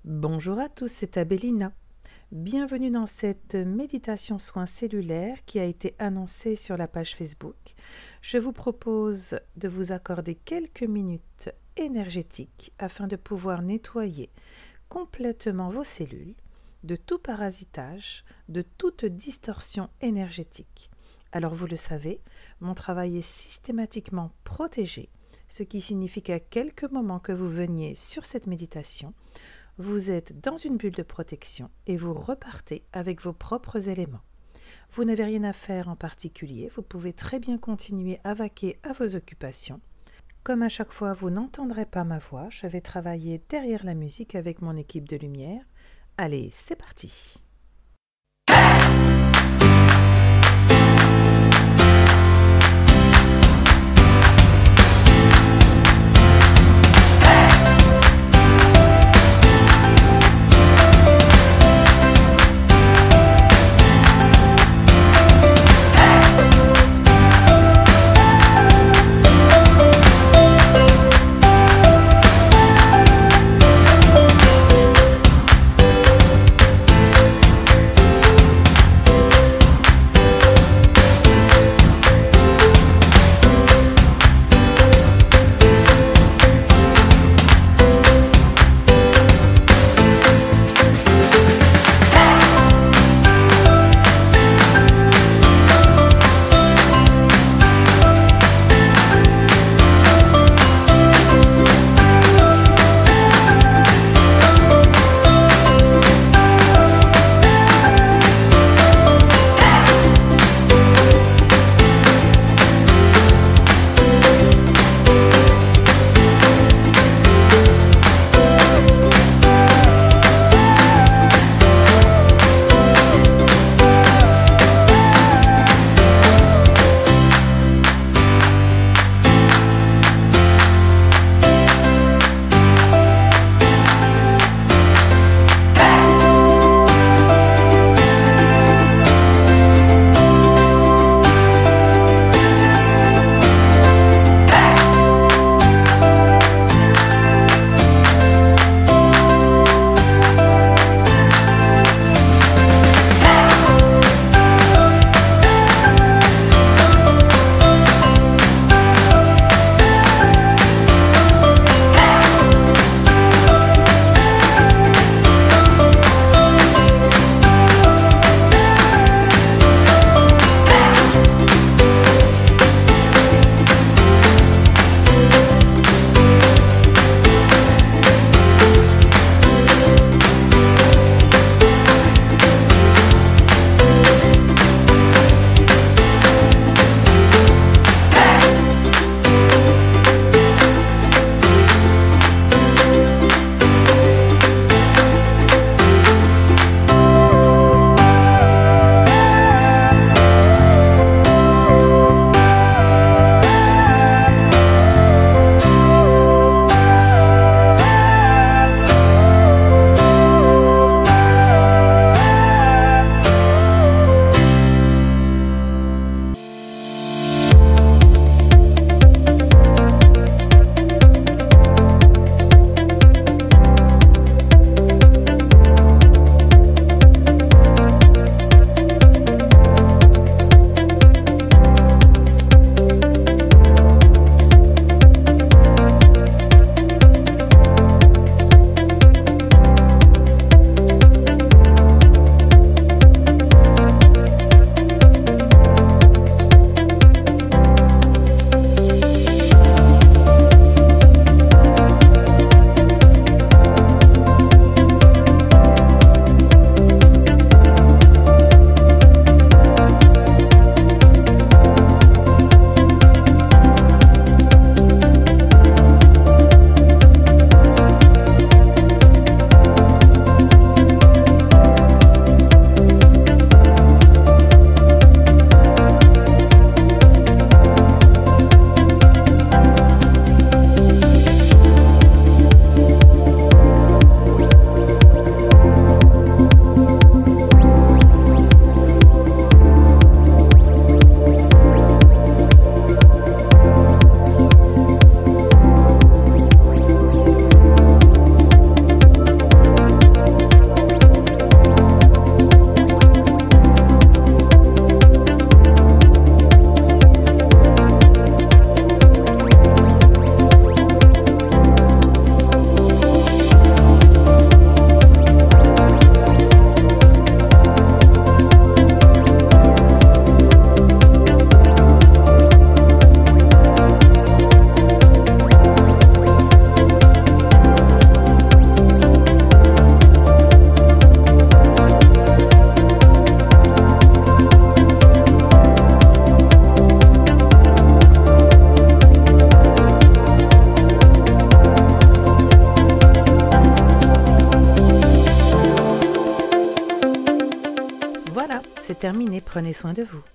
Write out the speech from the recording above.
Bonjour à tous, c'est Abélina. Bienvenue dans cette méditation soin cellulaire qui a été annoncée sur la page Facebook. Je vous propose de vous accorder quelques minutes énergétiques afin de pouvoir nettoyer complètement vos cellules de tout parasitage, de toute distorsion énergétique. Alors vous le savez, mon travail est systématiquement protégé, ce qui signifie qu'à quelques moments que vous veniez sur cette méditation, vous êtes dans une bulle de protection et vous repartez avec vos propres éléments. Vous n'avez rien à faire en particulier, vous pouvez très bien continuer à vaquer à vos occupations. Comme à chaque fois, vous n'entendrez pas ma voix, je vais travailler derrière la musique avec mon équipe de lumière. Allez, c'est parti! terminé, prenez soin de vous.